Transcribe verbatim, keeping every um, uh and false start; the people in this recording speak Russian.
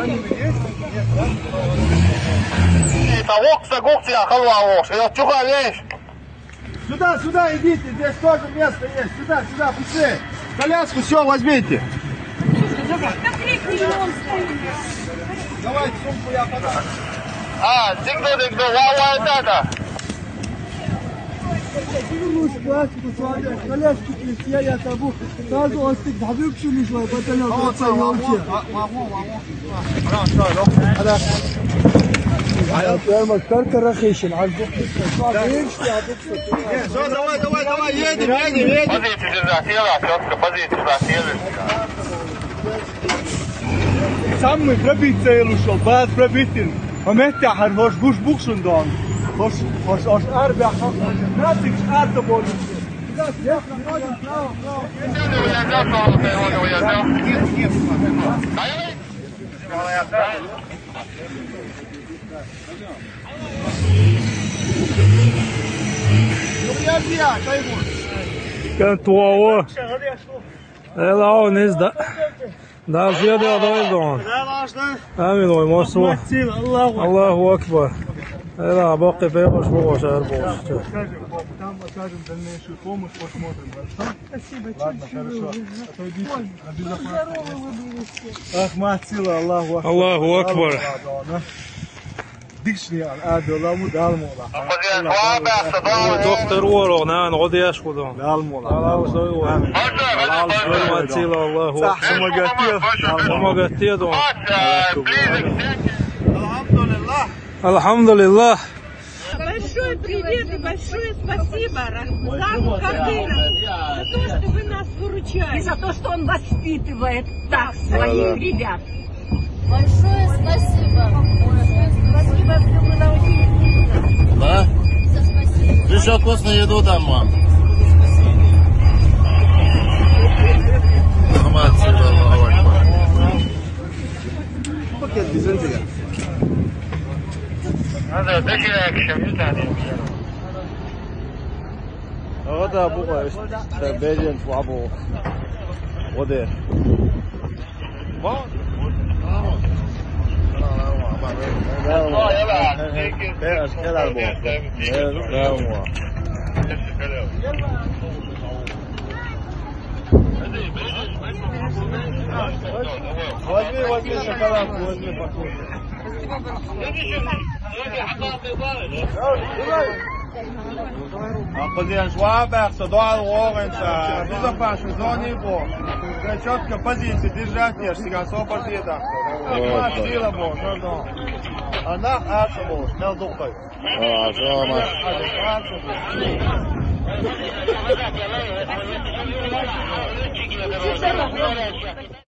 Вокса, гукция, халва, вокс. Чуха, видишь? Сюда, сюда идите, здесь тоже место есть. Сюда, сюда, быстрее. Коляску, все, возьмите. Давайте сумку я подам. А, дигду, дигду, ва, ва, это. Перевернусь классику, смотри, коляску трясти, я тобу. Сразу он стык, дабюк шумишь, вай, батальон, вот елки. Hayatlarıma kar kara kışın, azıcık kışın. Давай, давай, давай, едем, едем, едем. Позиция сюда села, четко, позиция сюда села. Сам мы пробиться и ушел, бад пробитин. А метя хар хош буш букшун дан. Хош, хош, хош арбя, хош, натик арта болит. Да, я проходим, право, право. Я взял, что я взял. Нет, нет, Kantoa. Ela har nis da. Da ser det då idag. Amin då måste vara. Allahu akbar. Ela باقي في وش هو شهر بوش. Там покажем дальнейшую помощь, посмотрим, хорошо? Спасибо. Ладно, хорошо. Отойдите. Ах, мать-сила, Аллаху акбар. Allahu akbar. Дикшни адола му далмола. Доктор ورو نان غدي اش خدون. Далмола. الله سوي. الله ماتيلا الله هو. صح سمغاتيه. سمغاتيه دون. Алхамдулиллах. الحمد لله. Большой привет и большое спасибо Рамзану Кадырову за то, что вы нас выручаете. И за то, что он воспитывает так своих ребят. Большое спасибо. Спасибо, что вы научились. Да? Еще вкусную еду дам вам. Пакет без энтега. هذا دشي اكشن ثاني هذا ابو ايش بيجن وابو ودي اه يلا ايش كده ابو возьми возьми шоколадку возьми покушай. Академия Швабах, Садуал Лоренца, безопасно, зоне его. Четко позиции держать, я же всегда освободила. Сила бо, ну она арчабо, смел духой. اه شو ما